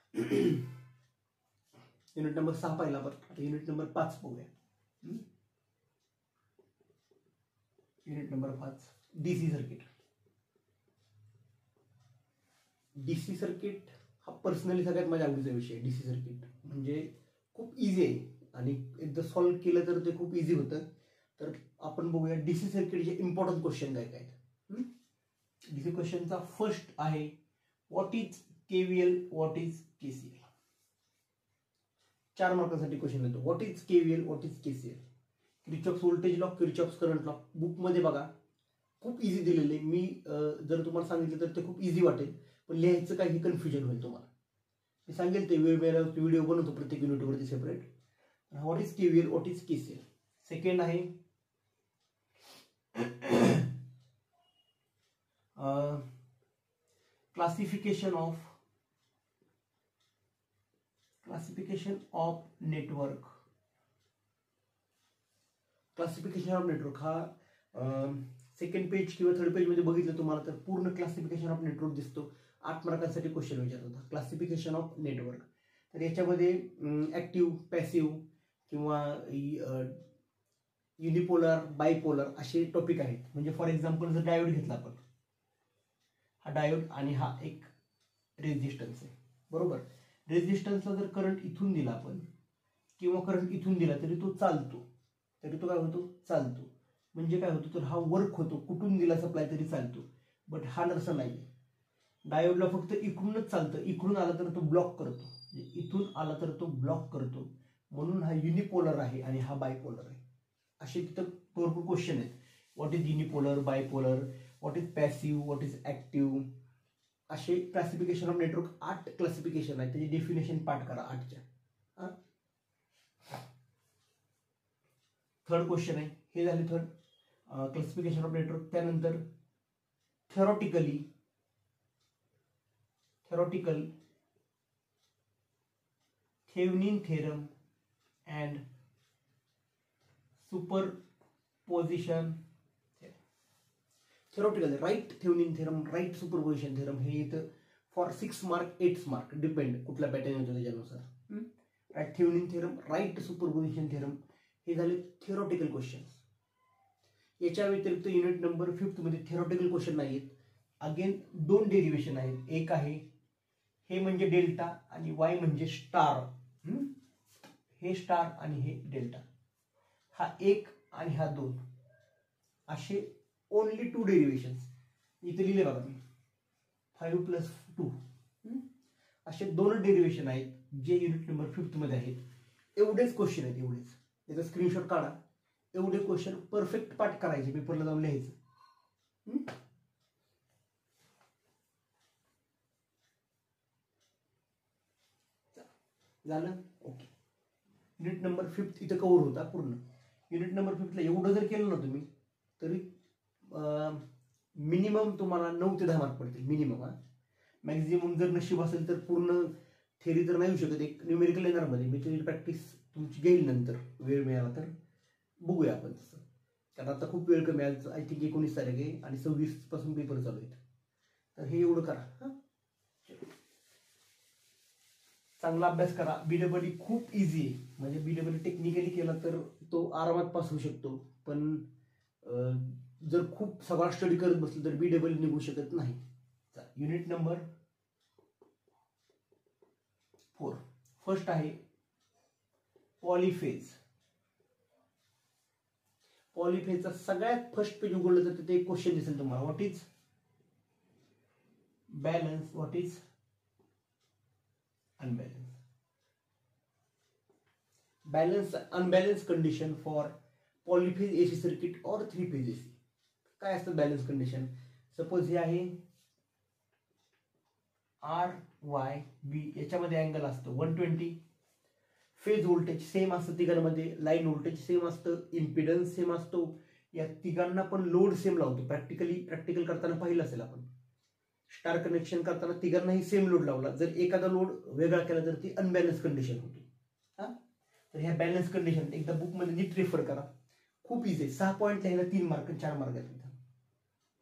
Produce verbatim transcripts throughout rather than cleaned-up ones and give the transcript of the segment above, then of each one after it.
Unit number सहा पाहिला आपण, आता युनिट नंबर पाच बघूया. युनिट नंबर पाच डीसी सर्किट. डीसी सर्किट हा पर्सनली सगळ्यात माझ्या आवडीचा विषय. डीसी सर्किट म्हणजे खूप इझी आहे आणि एकदा सॉल्व्ह केलं तर ते खूप इझी होतं. तर आपण बघूया डीसी सर्किटचे इम्पॉर्टंट क्वेश्चन काय काय आहेत. डीसी क्वेश्चनचा फर्स्ट आहे what is KVL, what is KCL. चार मार्कासाठी क्वेश्चन येतो. What is KVL, what is KCL. Kirchhoff's voltage law, Kirchhoff's current law बुकमध्ये बघा खूप इझी दिलेले. मी जर तुम्हाला सांगितलं तर ते खूप इझी वाटेल, पण लिहायचं काही कन्फ्युजन होईल तुम्हाला. मी सांगेल ते वेगवेगळ्या व्हिडिओ बनवतो प्रत्येक युनिटवरती separate. What is KVL, what is KCL. Second आहे classification of classification of network. Classification of network हा सेकंड पेज किंवा थर्ड पेज मध्ये बघितलं तुम्हाला तर पूर्ण क्लासिफिकेशन ऑफ नेटवर्क दिसतो. आठ मार्कांसाठी क्वेश्चन विचारत होता क्लासिफिकेशन ऑफ नेटवर्क. तर याच्यामध्ये ऍक्टिव्ह, पॅसिव्ह किंवा युनिपोलर, बायपोलर असे टॉपिक आहेत. म्हणजे फॉर एक्झाम्पल जर डायोड घेतला आपण, हा डायोड आणि हा एक रेजिस्टन्स आहे बरोबर. रेजिस्टन्सला जर करंट इथून दिला आपण किंवा करंट इथून दिला तरी तो चालतो, तरी तो काय होतो चालतो. म्हणजे काय होतं तर हा वर्क होतो, कुठून दिला सप्लाय तरी चालतो. बट हा नसं नाही. डायोडला फक्त इकडूनच चालतं, इकडून आला तर तो ब्लॉक करतो, इथून आला तर तो ब्लॉक करतो. म्हणून हा युनिपोलर आहे आणि हा बायपोलर आहे. असे तिथं भरपूर क्वेश्चन आहेत. What is unipolar, bipolar, what is passive, what is active, असे क्लासिफिकेशन ऑफ नेटवर्क आठ क्लासिफिकेशन आहे. त्याची डेफिनेशन पाठ करा आठच्या. थर्ड क्वेश्चन आहे, हे झाले थर्ड क्लासिफिकेशन ऑफ नेटवर्क. त्यानंतर theoretically theoretical Thevenin theorem and superposition. Theoretical write Thevenin theorem, write superposition theorem हे येतं for six mark eight mark depend कुठला पॅटर्न येतो त्याच्यानुसार. Write Thevenin theorem, write superposition theorem हे झाले थेरॉटिकल क्वेश्चन. याच्या व्यतिरिक्त युनिट नंबर फिफ्थ मध्ये थेरॉटिकल क्वेश्चन नाही आहेत. अगेन दोन डेरिव्हेशन आहेत. एक आहे हे म्हणजे डेल्टा आणि वाय म्हणजे स्टार. हे स्टार आणि हे डेल्टा. हा एक आणि हा दोन असे ओनली टू डेरिव्हेशन्स इथे लिहिले बघा मी. फाईव्ह प्लस टू असे दोन डेरिव्हेशन आहेत जे युनिट नंबर फिफ्थ मध्ये आहेत. एवढेच क्वेश्चन आहेत, एवढेच. याचा स्क्रीनशॉट काढा. एवढे क्वेश्चन परफेक्ट पाठ करायचे, पेपरला जाऊन लिहायचं. झालं ओके. युनिट नंबर फिफ्थ इथं कव्हर होता पूर्ण. युनिट नंबर फिफ्थला एवढं जर केलं ना तुम्ही तरी मिनिमम तुम्हाला नऊ ते दहा मार्क पडतील मिनिमम. हा मॅक्झिमम जर नशीब असेल तर पूर्ण थेरी तर नाही होऊ शकत. एक न्यूमेरिकल येणार मध्ये मी त्याची प्रॅक्टिस तुमची घेईल नंतर वेळ मिळाला तर बघूया आपण तसं. कारण आता खूप वेळ कमी आहे. आय थिंक एकोणीस तारीख आहे आणि सव्वीस पासून पेपर चालू आहेत. तर हे एवढं करा. हा चांगला अभ्यास करा. बीडब्ल्यू खूप इझी आहे. म्हणजे बीडब्ल्यू टेक्निकली केला तर तो आरामात पास होऊ शकतो. पण जर खूप सगळा स्टडी करत बसलं तर बीडब्ल्यू निघू शकत नाही. युनिट नंबर फोर फर्स्ट आहे पॉलीफेज. पॉलीफेजचा सगळ्यात फर्स्ट पेज उघडलं तर तिथे एक क्वेश्चन दिसेल तुम्हाला. What is balance, what is unbalance. Balance unbalance condition for polyphase AC circuit और थ्री फेज एसी. काय असतं बॅलन्स कंडिशन. सपोज हे आहे आर वाय बी, याच्यामध्ये अँगल असतो one twenty. Phase voltage same असतं तिघांमध्ये, लाईन व्होल्टेज सेम असतं, इम्पिडन्स सेम असतो. या तिघांना पण लोड सेम लावतो. प्रॅक्टिकली प्रॅक्टिकल करताना पाहिलं असेल आपण. स्टार कनेक्शन करताना तिघांनाही सेम लोड लावला. जर एखादा लोड वेगळा केला तर ती अनबॅलन्स कंडिशन होती. हा तर ह्या बॅलन्स कंडिशन एकदा बुकमध्ये नीट रेफर करा. खूप इझी आहे. सहा पॉईंट लिहायला तीन मार्क चार मार्क आहेत.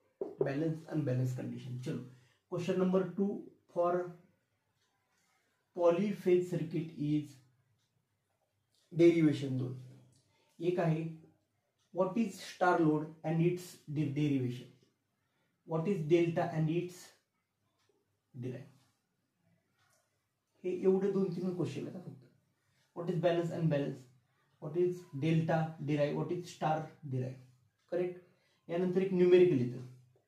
Balance unbalance condition. चलो question number two for polyphase circuit is derivation दोन. एक आहे what is star load and its derivation, what is delta and its derive. हे एवढे दोन तीन क्वेश्चन आहेत फक्त. What is balance unbalance, what is delta derive, what is star derive. Correct. यानंतर एक न्यूमेरिकल येतं.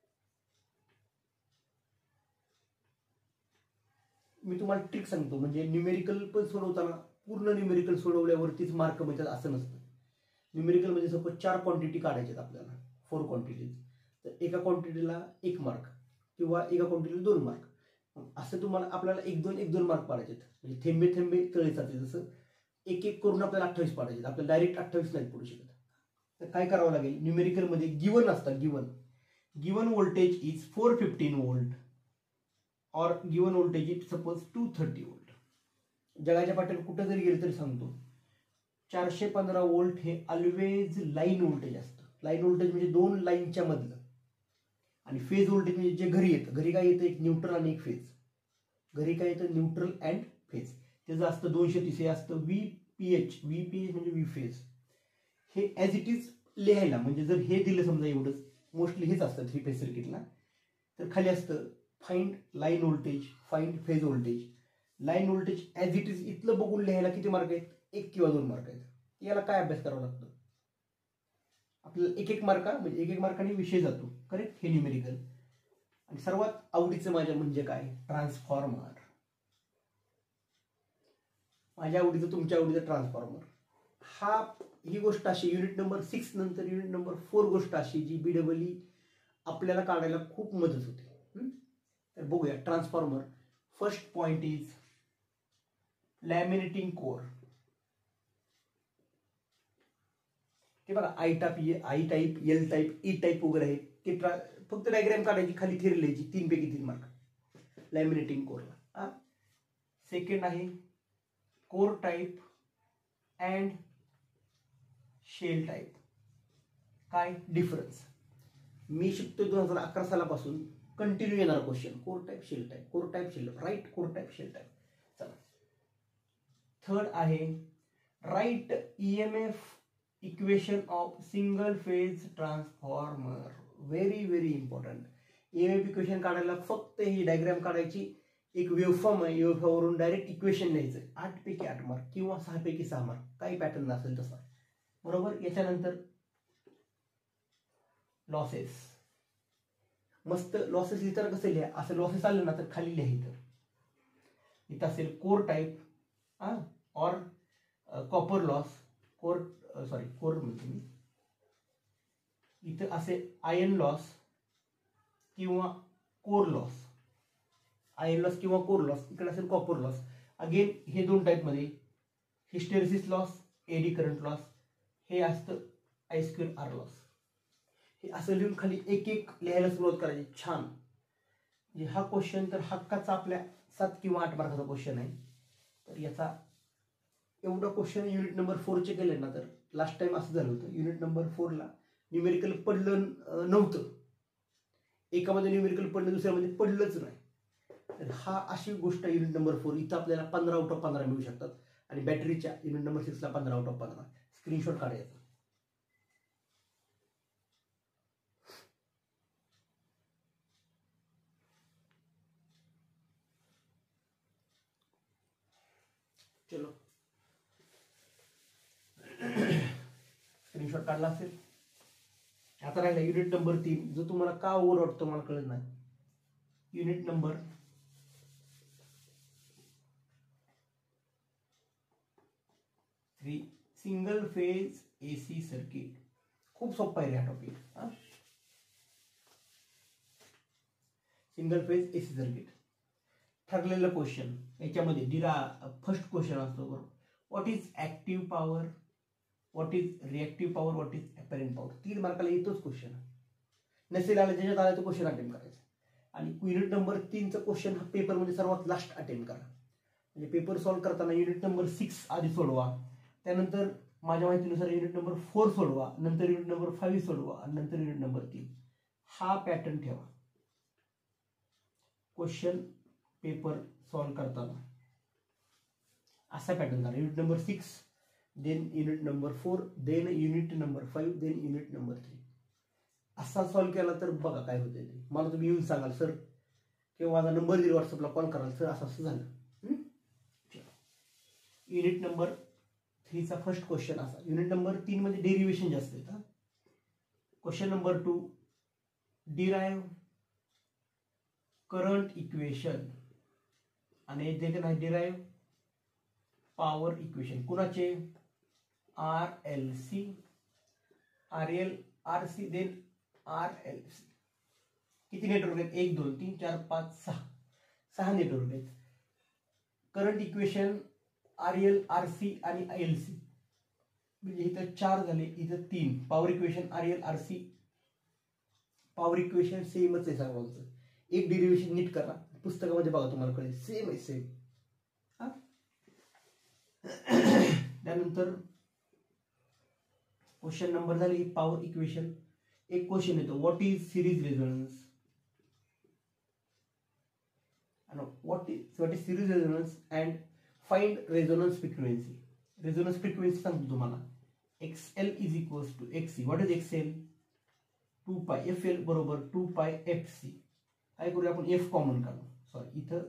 मी तुम्हाला ट्रिक सांगतो, म्हणजे न्यूमेरिकल पण सोडवताना पूर्ण न्यूमेरिकल सोडवल्यावरतीच मार्क मिळतात असं नसतं. न्यूमेरिकल म्हणजे सपोज चार क्वांटिटी काढायच्यात आपल्याला, फोर क्वांटिटीज, तर एका क्वांटिटीला एक मार्क किंवा एका क्वांटिटीला दोन मार्क, असं तुम्हाला आपल्याला एक दोन एक दोन मार्क पाडायचे. म्हणजे थेंबे थेंबे तळे जाते, जसं एक एक करून आपल्याला अठ्ठावीस पाडायचे. आपल्याला डायरेक्ट अठ्ठावीस नाही पडू शकत. तर काय करावं लागेल, न्यूमेरिकलमध्ये गिवन असतात. Given given voltage is four fifteen volt और given voltage is suppose two thirty volt. जगाच्या पाठीवर कुठं जरी गेलं तरी सांगतो, चारशे पंधरा वोल्ट हे ऑलवेज लाईन व्होल्टेज असतं. लाईन व्होल्टेज म्हणजे दोन लाईनच्या मधलं. आणि फेज व्होल्टेज म्हणजे जे घरी येतं, घरी काय येतं, एक न्यूट्रल आणि एक फेज. घरी काय येतं, न्यूट्रल अँड फेज. त्याचं असतं दोनशे तीस, हे असतं V P H. V P H म्हणजे व्ही फेज. हे ॲज इट इज लिहायला, म्हणजे जर हे दिलं समजा एवढंच, मोस्टली हेच असतं थ्री फेज सर्किटला, तर खाली असतं find line voltage, find phase voltage. Line voltage as it is इथलं बघून लिहायला किती मार्क आहेत, एक किंवा दोन मार्क आहेत. याला काय अभ्यास करावा लागतो आपल्याला, एक एक मार्का म्हणजे एक एक मार्काने विषय जातो. करेक्ट. हे न्यूमेरिकल. आणि सर्वात आवडीचं माझ्या म्हणजे काय, ट्रान्सफॉर्मर. माझ्या आवडीचं तुमच्या आवडीचं ट्रान्सफॉर्मर. हा ही गोष्ट अशी युनिट नंबर सिक्स नंतर युनिट नंबर फोर गोष्ट अशी जी बीडब्ल्यू आपल्याला काढायला खूप मदत होते. तर बघूया transformer. First point is laminating core. ते बघा I type, I type, L type, E type वगैरे आहेत. ते फक्त डायग्राम काढायची, खाली थिअरी लिहायची, तीन पैकी तीन मार्क लॅमिनेटिंग कोरला. सेकंड आहे core type and shell type. काय डिफरन्स, मी शिकतोय दोन हजार अकरा सालापासून कंटिन्यू येणार question. Core type, shell type, core type, shell type, right, core type, shell type. चला. थर्ड आहे write E M F equation of single phase transformer. Very very important. E M F equation काढायला फक्त ही diagram काढायची, एक waveform आहे, वेवफॉर्मवरून direct equation लिहायचं. आठ पैकी आठ मार्क किंवा सहा पैकी सहा मार्क, काही पॅटर्न असेल तसा. बरोबर. याच्यानंतर लॉसेस. मस्त लॉसेस लिहिताना कसं लिहा, असं लॉसेस आलं ना तर खाली लिहायचं. इथं असेल कोर टाईप हा और copper loss, core sorry core म्हणतो मी. इथं असे आयर्न लॉस किंवा कोर लॉस, आयर्न लॉस किंवा कोर लॉस. इकडे असेल कॉपर लॉस. अगेन हे दोन टाईपमध्ये hysteresis loss, eddy current loss. हे असतं आय स्क्वेअर आर लॉस. हे असं लिहून खाली एक एक लिहायला सुरुवात करायची. छान. म्हणजे हा क्वेश्चन तर हक्काचा आपल्या सात किंवा आठ मार्काचा क्वेश्चन आहे. तर याचा एवढा क्वेश्चन युनिट नंबर फोरचे केले ना, तर लास्ट टाइम असं झालं होतं, युनिट नंबर फोरला न्यूमेरिकल पडलं नव्हतं. एकामध्ये न्यूमेरिकल पडलं, दुसऱ्यामध्ये पडलंच नाही. तर हा अशी गोष्ट आहे युनिट नंबर फोर. इथं आपल्याला पंधरा आउट ऑफ पंधरा मिळू शकतात. आणि बॅटरीच्या युनिट नंबर सिक्सला पंधरा आउट ऑफ पंधरा. स्क्रीनशॉट काढायचा. चलो स्क्रीनशॉट काढला असेल. आता राहिला युनिट नंबर तीन, जो तुम्हाला का ओव्हर वाटतो मला कळत नाही. Unit number three, single phase AC circuit. खूप सोपा आहे हा topic. Single phase AC circuit ठरलेलं क्वेश्चन. याच्यामध्ये डिरा फर्स्ट क्वेश्चन असतो, बरोबर. What is active power, what is reactive power, what is apparent power. तीन मार्काला येतोच क्वेश्चन. नसेल आला ज्याच्यात आला तो क्वेश्चन अटेम्प्ट करायचा. आणि युनिट नंबर तीनचा क्वेश्चन हा पेपरमध्ये सर्वात लास्ट अटेम्प्ट करा. म्हणजे पेपर सॉल्व्ह करताना युनिट नंबर सिक्स आधी सोडवा, त्यानंतर माझ्या माहितीनुसार युनिट नंबर फोर सोडवा, नंतर युनिट नंबर फाईव्ह सोडवा, आणि नंतर युनिट नंबर तीन. हा पॅटर्न ठेवा क्वेश्चन पेपर सॉल्व्ह करताना. असा पॅटर्न झाला. Unit number six, then unit number four, then unit number five, then unit number three. असा सॉल्व्ह केला तर बघा काय होते ते. मला तुम्ही येऊन सांगाल सर, किंवा माझा नंबर दिला व्हॉट्सअपला कॉल कराल सर असं असं झालं. युनिट नंबर थ्रीचा फर्स्ट क्वेश्चन असा. युनिट नंबर तीन मध्ये डेरिव्हेशन जास्त येतात. Question number two, derive current equation आणि ते नाही डिराइव्ह पॉवर इक्वेशन. कुणाचे? R L C, R L R C, then R L C. किती नेटवर्क आहेत? एक दोन तीन चार पाच सहा, सहा नेटवर्क आहेत. Current equation R L R C आणि एल सी, म्हणजे इथं चार झाले, इथं तीन. Power equation R L R C, power equation सेमच आहे सर्वांचं. एक डेरिव्हेशन नीट करा, पुस्तकामध्ये बघा तुम्हाला कळेल, सेम आहे सेम. त्यानंतर क्वेश्चन नंबर झाले पॉवर इक्वेशन. एक क्वेश्चन येतो, what is series resonance. What is what is series resonance and find resonance frequency. Resonance frequency सांगतो तुम्हाला. X L is equals to X C. What is X L? Two pi. F L बरोबर two pi F C. काय करूया आपण? F common काढू. Sorry, इथं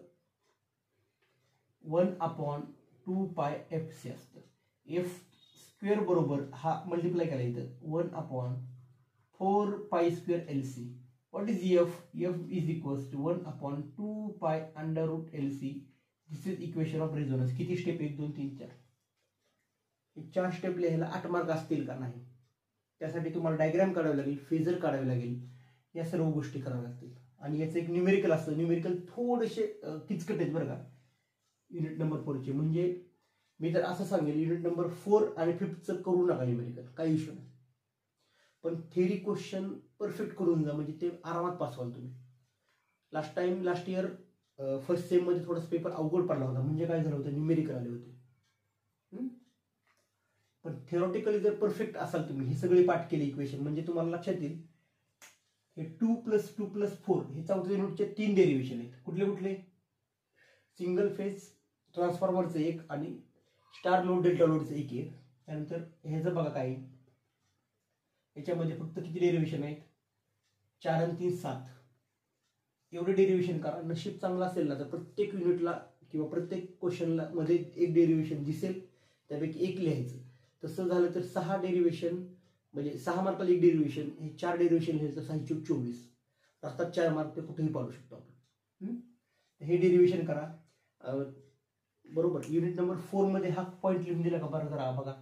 one upon two pi F C असतं. F square बरोबर हा मल्टिप्लाय केला इथं one upon four pi square L C. What is F? F is equals to one upon two pi under root L C. This is equation of resonance. किती step? एक दोन तीन चार. चार स्टेप लिहायला आठ मार्क असतील का? नाही. त्यासाठी तुम्हाला डायग्राम काढावी लागेल, फेजर काढावी लागेल, या सर्व गोष्टी कराव्या लागतील. आणि याचं एक न्यूमेरिकल असतं. न्यूमेरिकल थोडेसे किचकट आहेत बरं का युनिट नंबर फोरचे. म्हणजे मी तर असं सांगेल, युनिट नंबर फोर आणि फिफ्थचं करू नका न्यूमेरिकल, काही इश्यू नाही. पण थेरी क्वेश्चन परफेक्ट करून जा, म्हणजे ते आरामात पास व्हाल तुम्ही. Last time last year first sem मध्ये थोडासा पेपर अवघड पडला होता. म्हणजे काय झालं होतं? न्यूमेरिकल आले होते. पण थेरॉटिकली जर परफेक्ट असाल तुम्ही, हे सगळे पाठ केले इक्वेशन, म्हणजे तुम्हाला लक्षात येईल हे two plus two plus four हे चौथ्या युनिटचे तीन डेरिव्हेशन आहेत. कुठले कुठले? सिंगल फेज ट्रान्सफॉर्मरचं एक आणि स्टार लोड डेल्टा लोडचं एक आहे. त्यानंतर ह्याचं बघा काय, याच्यामध्ये फक्त किती डेरिव्हेशन आहेत? चार आणि तीन सात. एवढे डेरिव्हेशन करा. नशीब चांगला असेल ना तर प्रत्येक युनिटला किंवा प्रत्येक क्वेश्चनला मध्ये एक डेरिव्हेशन दिसेल, त्यापैकी एक लिहायचं. तसं झालं तर सहा डेरिव्हेशन, म्हणजे सहा मार्काला एक डेरिव्हेशन, हे चार डेरिव्हेशन लिहायचं. सहा चौक चोवीस असतात चार मार्क, ते कुठेही पाडू शकतो आपण. हे डेरिव्हेशन करा बरोबर. युनिट नंबर फोर मध्ये हा पॉईंट लिहून दिला का? बरं करा बघा.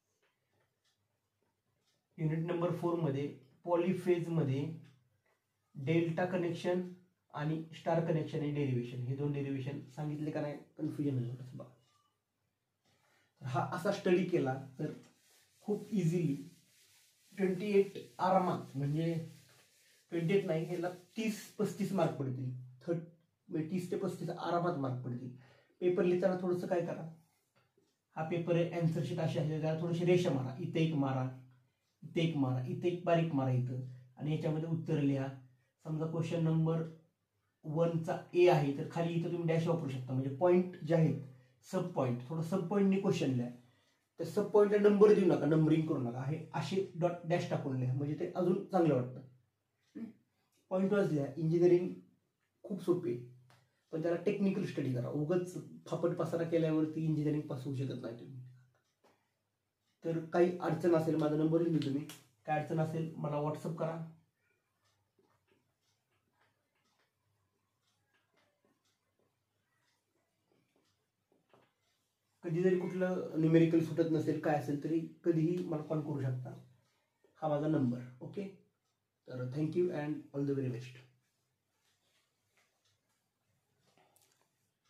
युनिट नंबर फोर मध्ये पॉलीफेज मध्ये डेल्टा कनेक्शन आणि स्टार कनेक्शन हे डेरिव्हेशन, हे दोन डेरिव्हेशन सांगितले का नाही? कन्फ्युजन होईल बघा. हा असा स्टडी केला तर खूप इझिली ट्वेंटी एट आरामात, म्हणजे ट्वेंटी एट नाही, ह्याला तीस पस्तीस मार्क पडतील. थर्ट म्हणजे तीस ते पस्तीस आरामात मार्क पडतील. पेपर लिहिताना थोडंसं काय करा, हा पेपर आहे अँसर शीट अशी आहे, त्याला थोडीशी रेषा मारा. इथे एक मारा, इथे एक मारा, इथे एक बारीक मारा इथं, आणि याच्यामध्ये उत्तर लिहा. समजा क्वेश्चन नंबर वनचा ए आहे तर खाली इथं तुम्ही डॅश वापरू शकता. म्हणजे पॉईंट जे आहेत सब पॉईंट, थोडं सब पॉईंटने क्वेश्चन लिहा. तर सब पॉईंटला नंबर देऊ नका, नंबरिंग करू नका, हे असे डॉट डॅश टाकून लिहा, म्हणजे ते अजून चांगलं वाटतं. पॉईंट वाईज लिहा. इंजिनिअरिंग खूप सोपी आहे, पण त्याला टेक्निकल स्टडी करा. उगाच फापट पसारा केल्यावरती इंजिनिअरिंग पास होऊ शकत नाही तुम्ही. तर काही अडचण असेल, माझा नंबर लिहिली तुम्ही, काय अडचण असेल मला व्हॉट्सअप करा. कधी जरी कुठलं न्यूमेरिकल सुटत नसेल, काय असेल तरी कधीही मला कॉल करू शकता. हा माझा नंबर. ओके, तर thank you and all the very best.